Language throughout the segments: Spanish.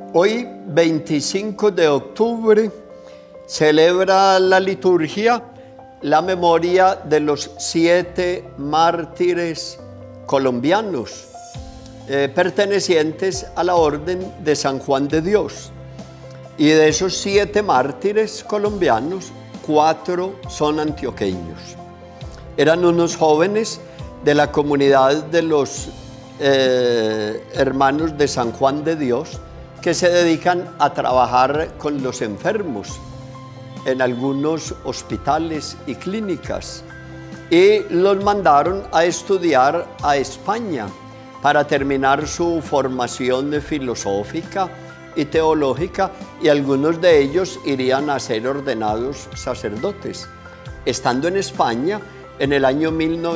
Hoy, 25 de octubre, celebra la liturgia la memoria de los 7 mártires colombianos pertenecientes a la Orden de San Juan de Dios. Y de esos 7 mártires colombianos, 4 son antioqueños. Eran unos jóvenes de la comunidad de los hermanos de San Juan de Dios que se dedican a trabajar con los enfermos en algunos hospitales y clínicas, y los mandaron a estudiar a España para terminar su formación filosófica y teológica, y algunos de ellos irían a ser ordenados sacerdotes. Estando en España, en el año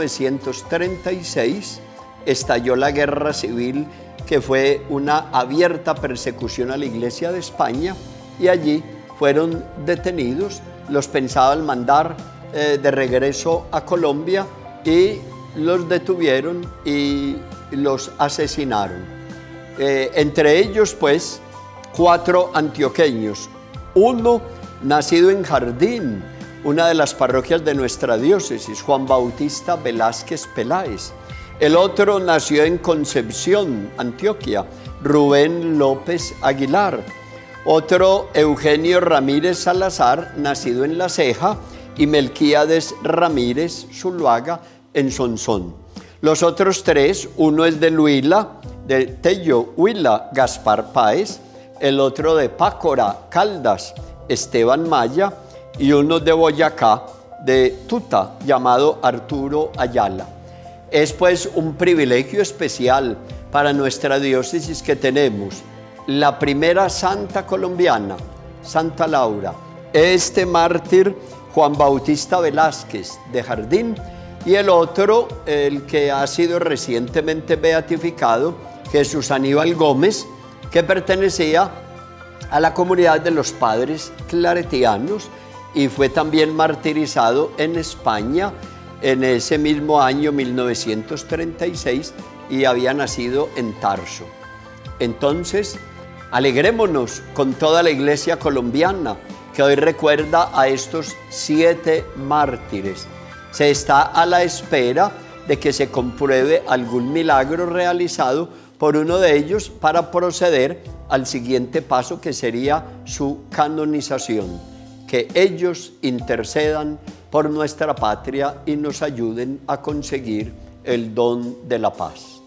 1936, estalló la Guerra Civil, que fue una abierta persecución a la Iglesia de España, y allí fueron detenidos. Los pensaban mandar de regreso a Colombia y los detuvieron y los asesinaron. Entre ellos, pues, 4 antioqueños. Uno nacido en Jardín, una de las parroquias de nuestra diócesis, Juan Bautista Velázquez Peláez. El otro nació en Concepción, Antioquia, Rubén López Aguilar. Otro, Eugenio Ramírez Salazar, nacido en La Ceja, y Melquíades Ramírez Zuluaga, en Sonsón. Los otros 3, uno es de Huila, de Tello, Huila, Gaspar Páez, el otro de Pácora, Caldas, Esteban Maya, y uno de Boyacá, de Tuta, llamado Arturo Ayala. Es pues un privilegio especial para nuestra diócesis que tenemos la primera santa colombiana, Santa Laura, este mártir Juan Bautista Velázquez de Jardín, y el otro, el que ha sido recientemente beatificado, Jesús Aníbal Gómez, que pertenecía a la comunidad de los padres claretianos y fue también martirizado en España en ese mismo año 1936, y había nacido en Tarso. Entonces, alegrémonos con toda la Iglesia colombiana que hoy recuerda a estos 7 mártires. Se está a la espera de que se compruebe algún milagro realizado por uno de ellos para proceder al siguiente paso, que sería su canonización. Que ellos intercedan por nuestra patria y nos ayuden a conseguir el don de la paz.